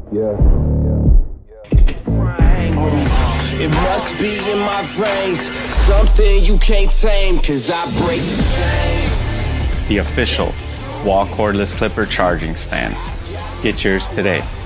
It must be in my veins, something you can't tame, cause I break the chains. The official wall cordless clipper charging stand. Get yours today.